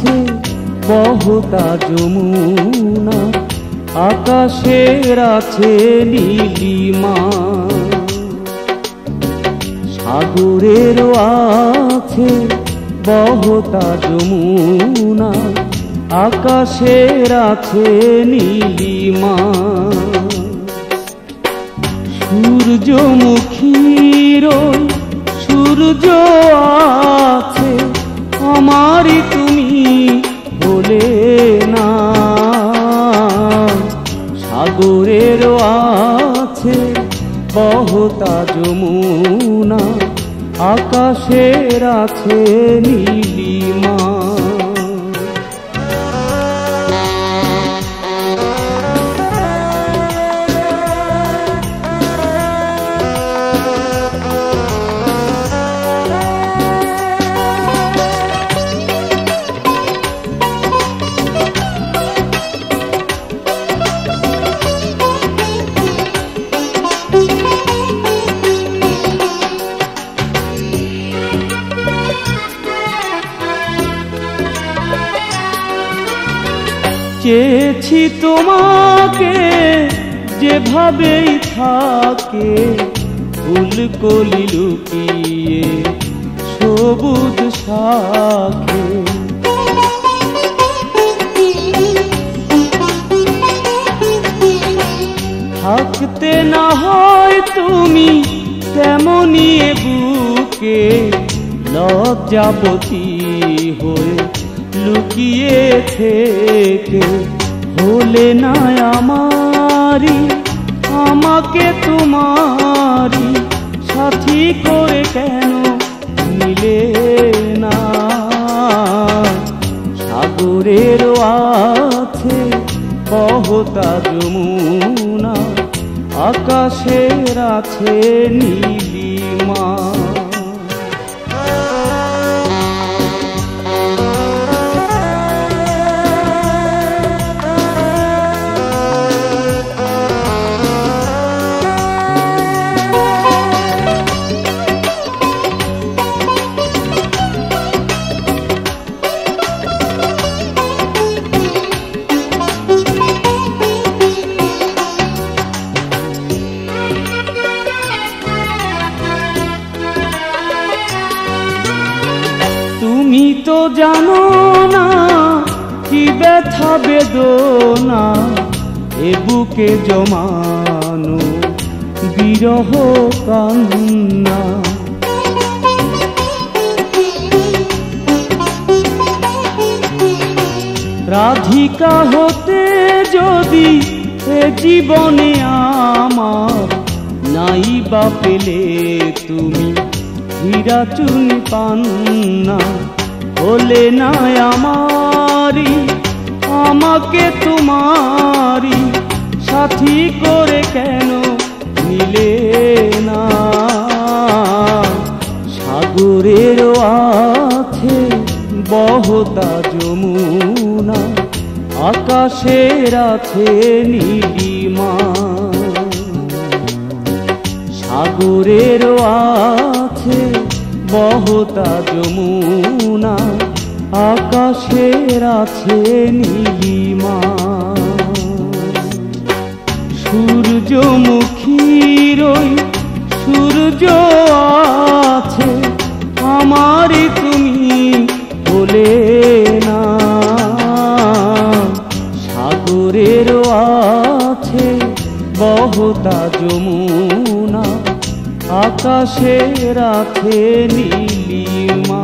আছে বহতা যমুনা, আকাশের আছে নীলিমা, সাগরেরও আছে বহতা যমুনা, আকাশের আছে নীলিমা। সূর্যমুখীর সূর্য আছে আমারই তুমি বলে না, সাগরেরও আছে বহতা যমুনা, আকাশের আছে নীলিমা। চেয়েছি তোমাকে যেভাবেই থাকে, ফুলকলি লুকিয়ে সবুজ শাখে, থাকতে না হয় তুমি তেমনি বুকে, লজ্জাবতী হয়ে লুকিয়ে থেকে হলে না আমারি, আমাকে তোমারি সাথী করে কেন নিলে না, সাগরেরও আছে বহতা যমুনা, আকাশের আছে নীলিমা। তুমি তো জানো না কি ব্যথা বেদনা, এ বুকে জমানো বিরহ কান্না, রাধিকা হতে যদি এ জীবনে আমার, নাই বা পেলে তুমি হীরা চুনি পান্না, হলে না আমারি, আমাকে তোমারি সাথী করে কেন নিলে না, সাগরেরও আছে বহতা যমুনা, আকাশের আছে নীলিমা, সাগরেরও আছে বহতা যমুনা, আকাশের আছে নীলিমা। সূর্যমুখীর সূর্য আছে আমারই তুমি বলে না, সাগরেরও আছে বহতা যমুনা, আকাশের আছে নীলিমা।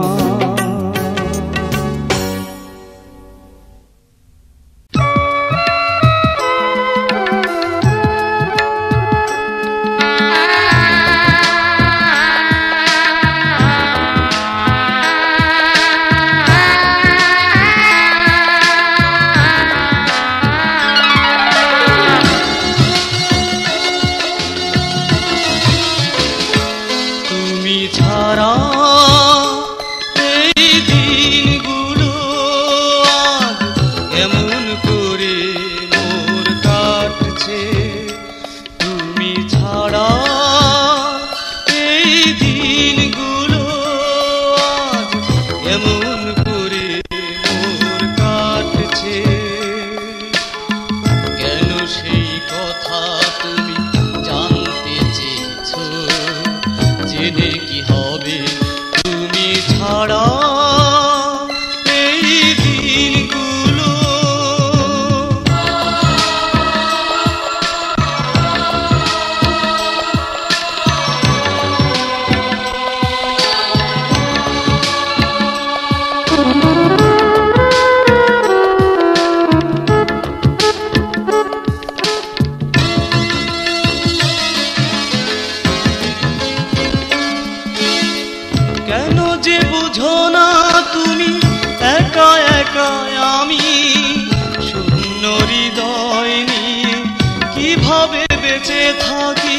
বেঁচে থাকি।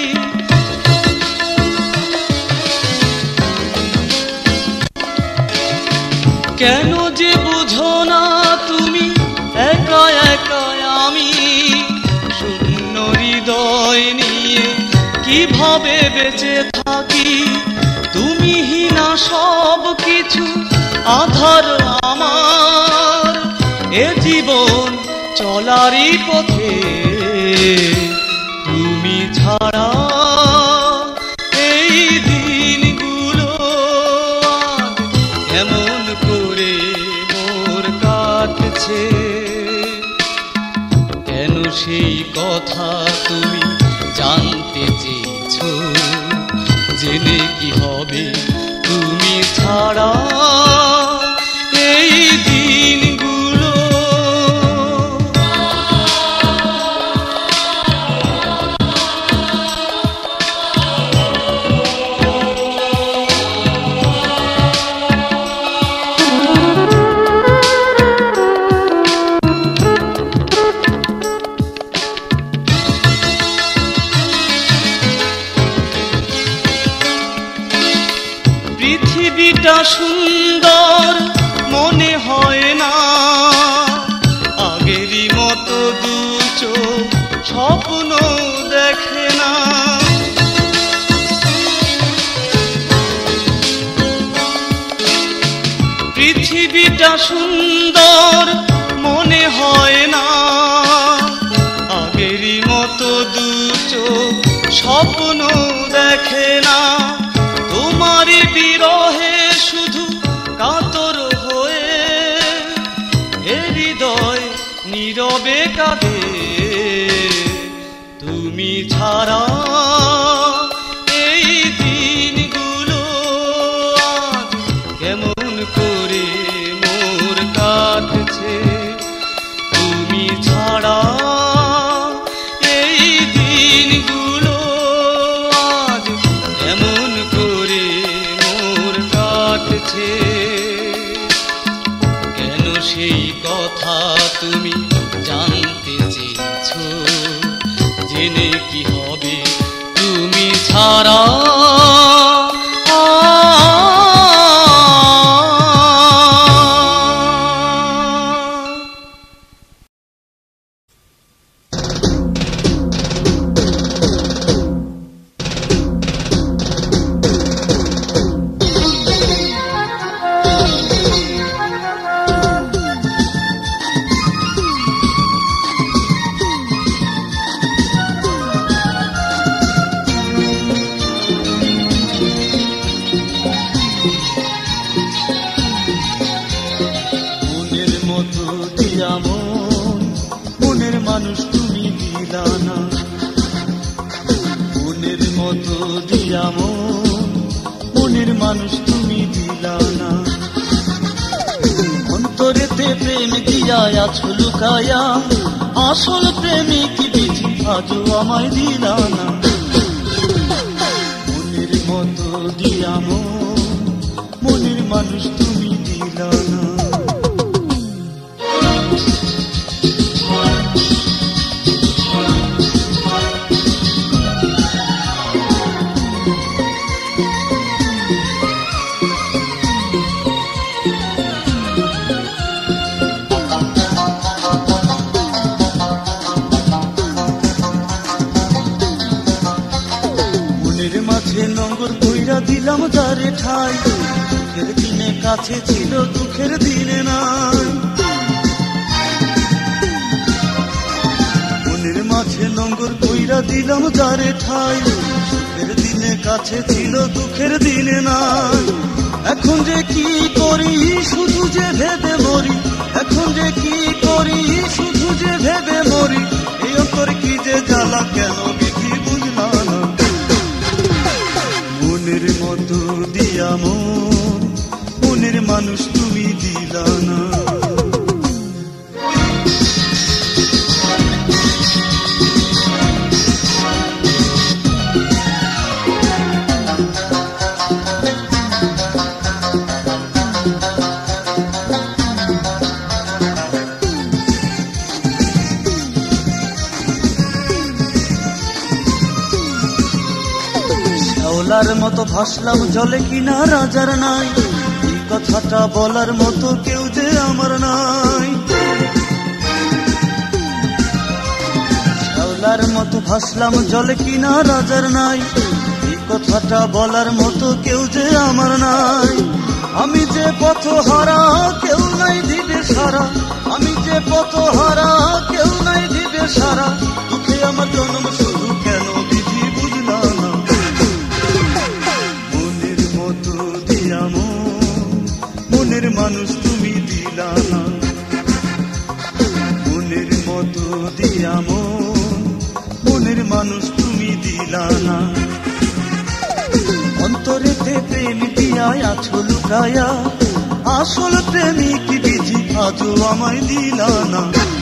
কেন যে বুঝো না তুমি একা একা আমি শূন্য হৃদয় নিয়ে কিভাবে বেঁচে থাকি। তুমি হিনা সব কিছু আধার আমার এ জীবন চলারই পথে তুমি ছাড়া এই দিনগুলো কেমন করে মোর কাটছে। কেন সেই কথা তুমি জানতে চেয়েছো, জেনে কি হবে তুমি ছাড়া এই দিনগুলো। পৃথিবীটা সুন্দর মনে হয় না, আগেরই মতো দু চোখ স্বপ্ন দেখে না। পৃথিবীটা সুন্দর মনে হয় না, আগেরই মতো দু চোখ স্বপ্ন দেখে না। তোমারই বিরহে শুধু কাতর হয়ে এ হৃদয় নীরবে কাঁদে। তুমি ছাড়া এই দিনগুলো আজ কেমন করে মোর কাটছে। তুমি ছাড়া এই দিনগুলো আজ কেমন করে মোর কাটছে। কেন সেই কথা তুমি জানতে চেয়েছো, জেনে কি হবে তুমি ছাড়া। মনের মানুষ তুমি দিলা না, মনের মতো দিয়া মনের মানুষ তুমি দিলা না। অন্তরেতে প্রেম দিয়া আছো লুকায়া, আসল প্রেমিক বিধি আজও আমায় দিলা না। মনের মতো দিয়া মনের মানুষ তুমি দিলা না। নম্বর কইরা দিলাম যারে ঠাই, সুখের দিনে কাছে ছিল দুঃখের দিনে নাই। মনের মাঝে নম্বর কইরা দিলাম যারে ঠাই, সুখের দিনে কাছে ছিল দুঃখের দিনে নাই। এখন যে কি করি শুধু যে ভেবে মরি, এখন যে কি করি শুধু যে ভেবে মরি। এই অন্তর কি যে জ্বালা কেন বিধি বুঝলা না। মনের মতো দিয়া মনের মানুষ তুমি দিলা না। শ্যাওলার মতো ভাসলাম জলে কিনা রাজার নাই, এই কথাটা বলার মতো কেউ যে আমার নাই। শ্যাওলার মতো ভাসলাম জলে কিনা রাজার নাই, এই কথাটা বলার মতো কেউ যে আমার নাই। আমি যে পথহারা কেউ নাই দিবে সারা, আমি যে পথহারা কেউ নাই দিবে সারা, দুঃখে আমার জন্ম শুধু কেন বিধি বুঝলাম না। মনের মতো দিয়া মনের মানুষ তুমি দিলা না, মনের মতো দিয়া মনের মানুষ তুমি দিলা না। অন্তরেতে প্রেম দিয়া আছো লুকায়া, আসল প্রেমিক বিধি আজও আমায় দিলা না।